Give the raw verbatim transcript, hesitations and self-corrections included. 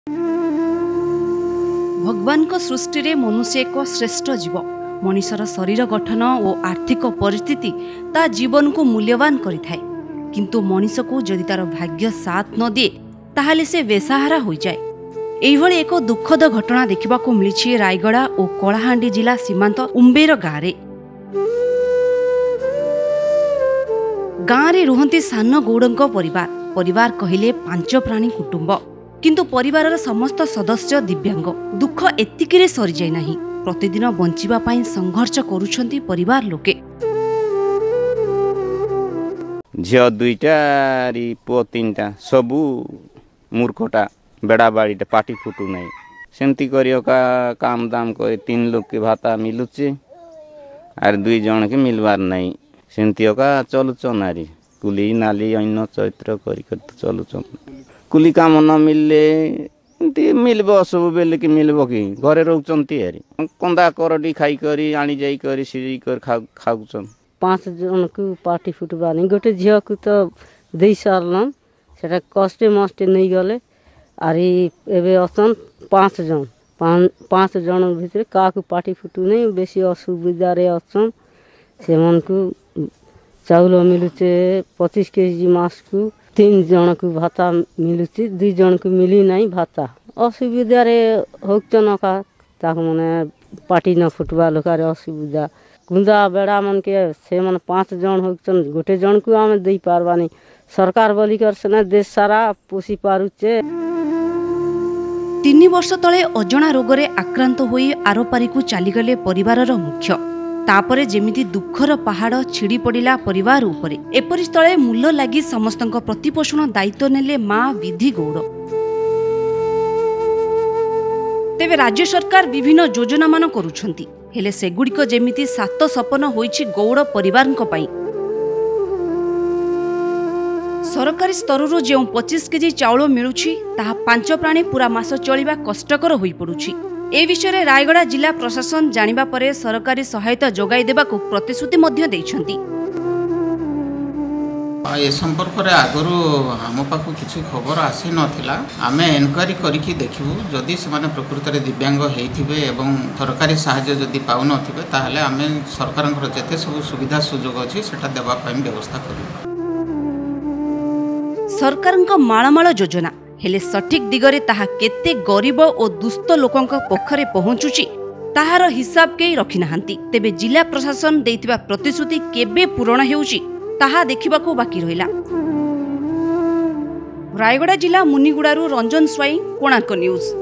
भगवान को सृष्टि रे मनुष्य एक श्रेष्ठ जीव। मनीषर शरीर गठन और आर्थिक परिस्थिति ता जीवन को मूल्यवान करिथाय। किंतु मनीष को जदि तार भाग्य साथ न दिए ताहले से बेसहारा हो जाए। एइभଳି एक दुखद घटना देखा मिली रायगड़ा और कलाहांडी जिला सीमांत उम्बेर गाँव में। गाँव में रुहंती सान गौड़ परिवार परिवार कहले पांच प्राणी कुटुंब, किंतु परिवारर समस्त सदस्य दिव्यांग। दुख एतिकिरे सरी जाय नाही। प्रतिदिन बंचिबा पाई संघर्ष करुछंती परिवार लोके। झियो दुईटा पुओ तीनटा सबू मूर्खटा बेड़ा बाड़ीटा पाटी फुटू नहीं सेमती करियो का काम दाम करे तीन लोग के भाता मिलुचे आर दुई जन के मिलवार नहीं सेमती का चलुचन नारी कुली नाली अन्न चैत्र करी चलुचन। कुली काम न मिलले मिलब सब बेले कि मिलब कि घरे रोचंती हेरी कंदा करडी खाई करी आनी जाई करी सिरी कर खाउचन। पांच जन को पार्टी फुटबा नहीं गोटे झील को तो दे सारल से कष्टे मस्टे नहीं गले आरी एबे असन पांच जन पांच जन भितर का पार्टी फुटू नहीं बेसी असुविधा रे असन से मन को चाउल मिलुचे पच्चीस केजी मास को तीन जन को भाता मिलुची दुई जन को मिली नहीं भाता असुविधा रे होचन का ताक मने पार्टी न फुटवा लोकार असुविधा कुंदा बेड़ा मन के से मन पांच जन होचन गोटे जन को आम दे पारबानी सरकार बोलिकर से देश सारा पोषी पारुचे। तीन वर्ष तले अजणा रोगरे आक्रांत होई आरोपारी को चलीगले परिवारर मुख्य। तापरे जेमिति दुखर पहाड़ छिड़ी पड़िला परिवार उपरे। एपरि स्थले मूल्य लागि समस्तक प्रतिपोषण दायित्व नेले मां विधि गौड़। तेबे राज्य सरकार विभिन्न योजना मान करुछंती हेले सेगुड़िक जेमिति सात सपन होइछि गौड़ परिवारक पई। सरकारी स्तररू जो पच्चीस केजी चाउल मिलुछि ताहा पांच प्राणी पूरा मास चलिबा कष्टकर होई पड़ुछि। ए विषय रायगड़ा जिला प्रशासन जानिबा परे सरकारी सहायता जोगाई देबाकू प्रतिश्रुति मध्य दैछंती। ए संपर्क रे आगरू हम पाखु किछि खबर आसी नथिला। आमे एनक्वायरी करिकि देखिबु जदि से प्रकृत रे दिव्यांग हेइथिबे एवं सरकारी सहायता जदि पाउ नथिबे ताहले आमे सरकारक जेते सब सुविधा सुजोग अछि सेटा देबा पई व्यवस्था करिबु। सरकारक माळमाळ योजना हेले सठिक दिगरे ताहा केते गरीब और दुस्त लोकंक पखरे पहुंचुची ताहार हिसाब के रखि नाहंती। तेबे जिला प्रशासन देइतिबा प्रतिश्रुति केबे पूर्ण हेउची ताहा देखिबाकू बाकी रहिला। रायगड़ा जिला मुनिगुड़ारू रंजन स्वाई, कोणार्क न्यूज।